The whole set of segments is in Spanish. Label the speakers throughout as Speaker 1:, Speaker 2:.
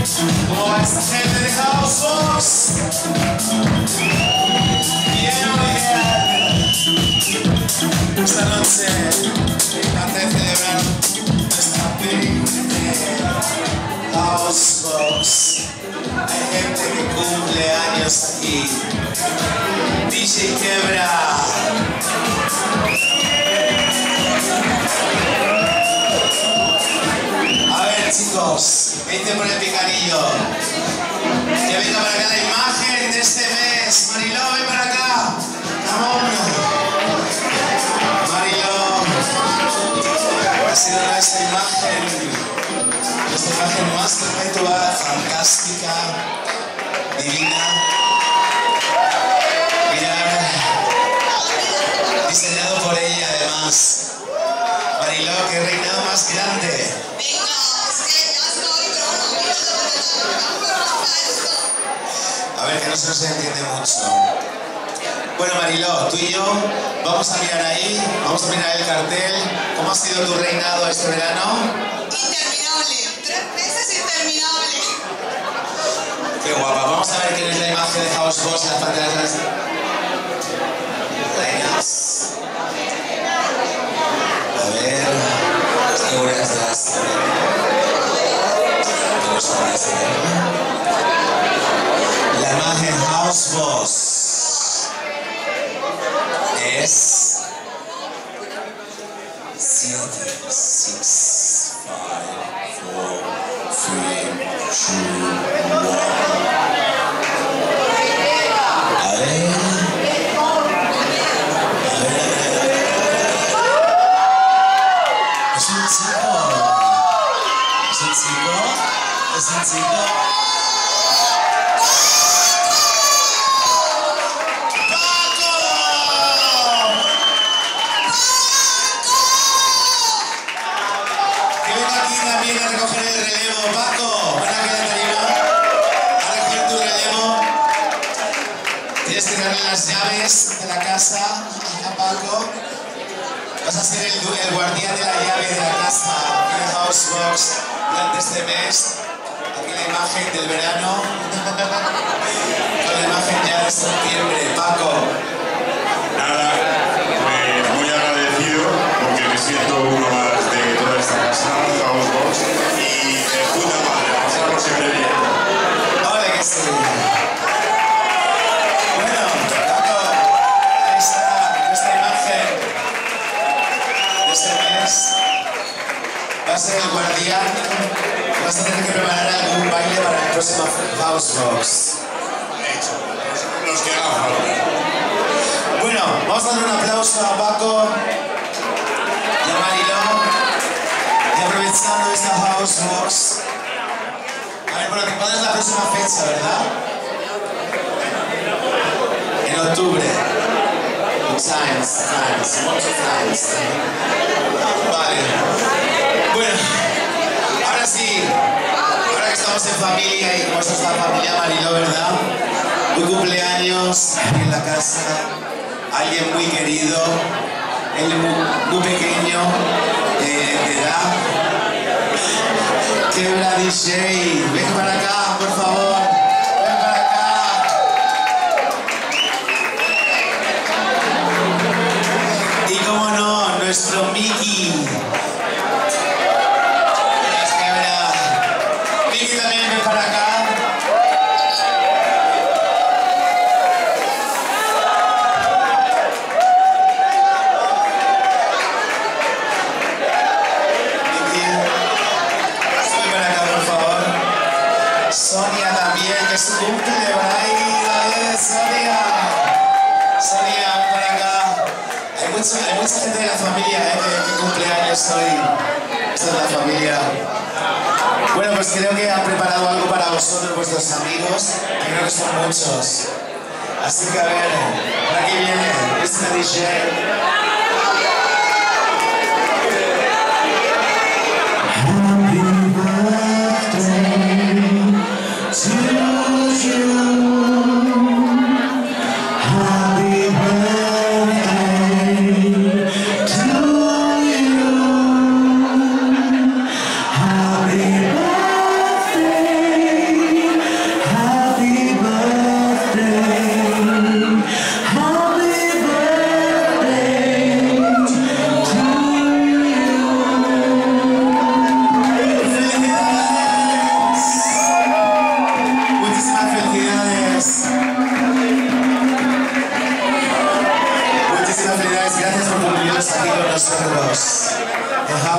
Speaker 1: ¿Cómo va esta gente de Housebox? Bien, bien. Esta noche, antes de celebrar nuestra baby de Housebox, hay gente que cumple años aquí. DJ Quebra. A ver, chicos, vente por el picanillo. Que venga para acá la imagen de este mes. Mariló, ven para acá. Come on. Mariló. Ha sido nuestra imagen más perpetua, fantástica, divina. Mirad, diseñado por ella además. Mariló, qué reinado más grande. A ver, que no se nos entiende mucho. Bueno, Mariló, tú y yo vamos a mirar ahí, vamos a mirar el cartel. ¿Cómo ha sido tu reinado este verano?
Speaker 2: Interminable, 3 meses interminable.
Speaker 1: Qué guapa. Vamos a ver quién es la imagen de Housebox en las pantallas. Reinas. A ver, seguras de las... La imagen Housebox es 7, 6, 5, 4, 3, 2, 1. A ver. Es un chico. Es un chico. Es un chico. A recoger el relevo, Paco. Ven aquí a la tarima a recoger tu relevo. Tienes que darle las llaves de la casa a Paco. Vas a ser el guardián de la llave de la casa aquí en Housebox durante este mes. Aquí la imagen del verano. Con la imagen ya de septiembre, Paco.
Speaker 3: Nada, muy agradecido porque me siento uno más de toda esta casa, Housebox, y de puta madre, pasarlo siempre bien.
Speaker 1: ¡Ole que sí! Bueno, Paco, ahí está nuestra imagen de este mes. Va a ser el guardián. Vas a tener que preparar algún baile para el próximo Housebox.
Speaker 3: Hecho, los que hagan falta.
Speaker 1: Bueno, vamos a dar un aplauso a Paco y a Mariló. Y aprovechando esta Housebox. A ver, pero ¿cuándo es la próxima fecha, verdad? En octubre. Times. Vale. Bueno, ahora sí. Ahora que estamos en familia y como esta familia Mariló, ¿verdad? Un cumpleaños aquí en la casa. Alguien muy querido. Él muy pequeño. De edad. Quebra DJ, ven para acá, por favor. Ven para acá. Y cómo no, nuestro Miki. Gracias, Quebra. Miki también, ven para acá. Sonia también, que es su cumple, por ahí, Sonia. Sonia, ven para acá. Hay mucha gente de la familia que cumple años hoy. Esta es la familia. Bueno, pues creo que han preparado algo para vosotros, vuestros amigos, que creo que son muchos. Así que a ver, por aquí viene este DJ.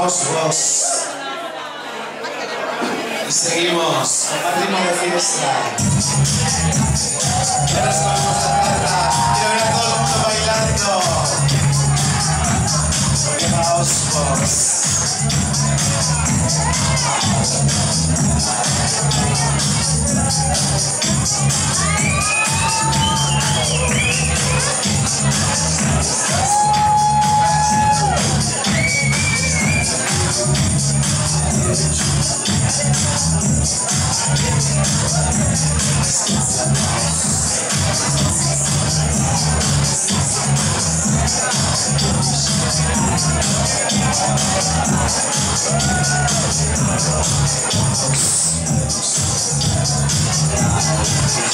Speaker 1: Housebox. Y seguimos, compartimos de fiesta. Ya nos comemos la plata. Quiero ver a todo el mundo bailando. Housebox.